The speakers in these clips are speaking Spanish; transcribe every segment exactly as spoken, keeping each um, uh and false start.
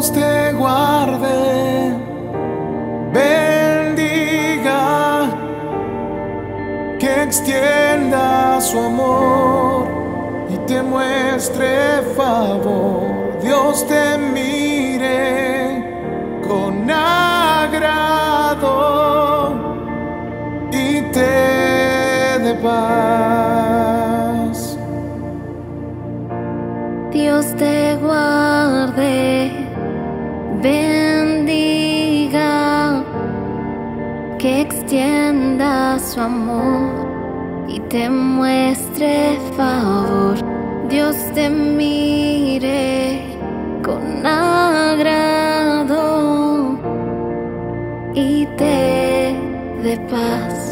Dios te guarde, bendiga, que extienda su amor y te muestre favor. Dios te mire con agrado y te dé paz. Dios te guarde, bendiga, que extienda su amor y te muestre favor. Dios te mire con agrado y te dé paz.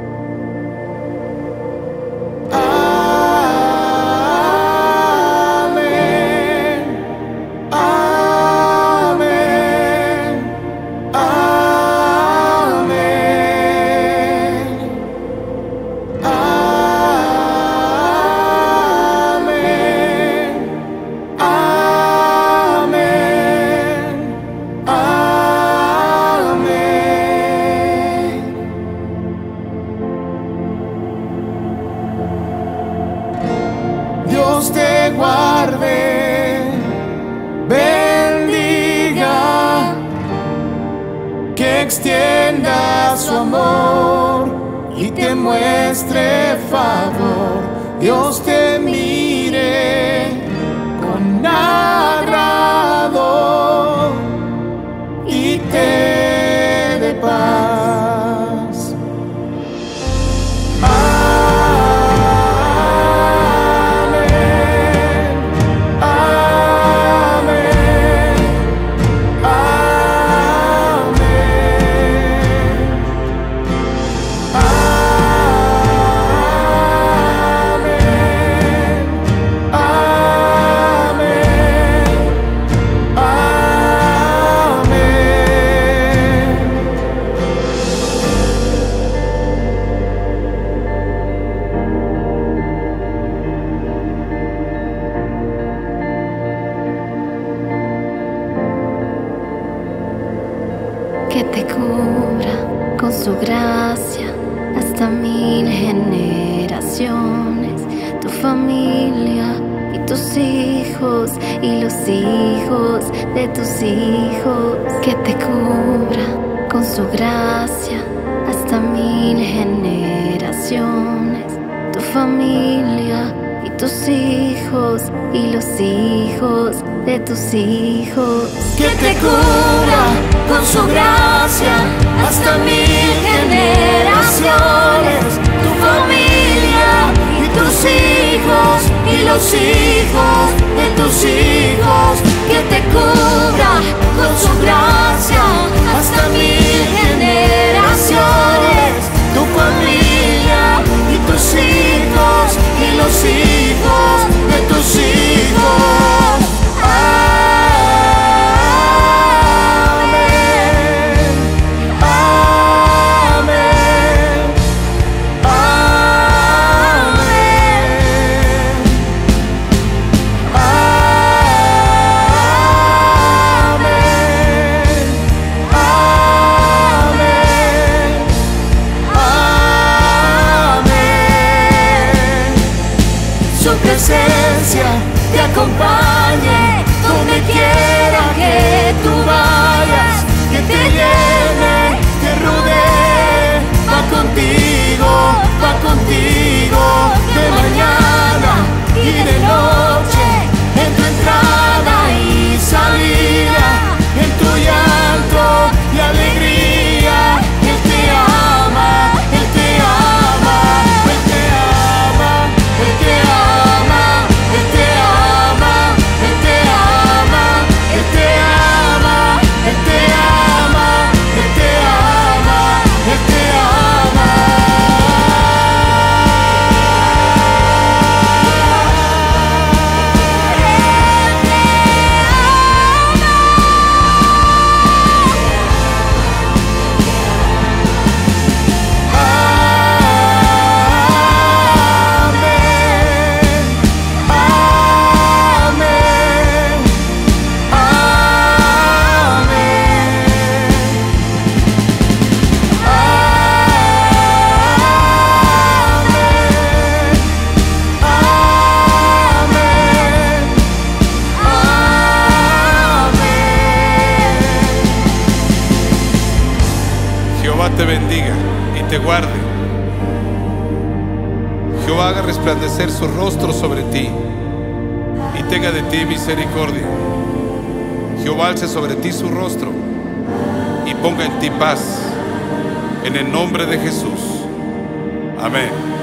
Dios te guarde, bendiga, que extienda su amor y te muestre favor. Dios te mire con agrado y te dé paz. Que te cubra con su gracia hasta mil generaciones, tu familia y tus hijos y los hijos de tus hijos. Que te cubra con su gracia hasta mil generaciones, tu familia y tus hijos y los hijos de tus hijos. Que te cubra con su gracia hasta mil generaciones, tu familia y tus hijos y los hijos de tus hijos. Que te cubra con su gracia hasta mil generaciones, tu familia y tus hijos y los hijos de tus hijos. Su presencia te acompañe donde quiera que tú vayas, que te llene, te rodee, va contigo, va contigo, de mañana y de noche, en tu entrada y salida, en tu llanto y alegría. Él te ama, Él te ama, Él te ama, Él te ama. Él te ama, Él te ama, Él te te bendiga y te guarde. Jehová haga resplandecer su rostro sobre ti y tenga de ti misericordia. Jehová alce sobre ti su rostro y ponga en ti paz. En el nombre de Jesús. Amén.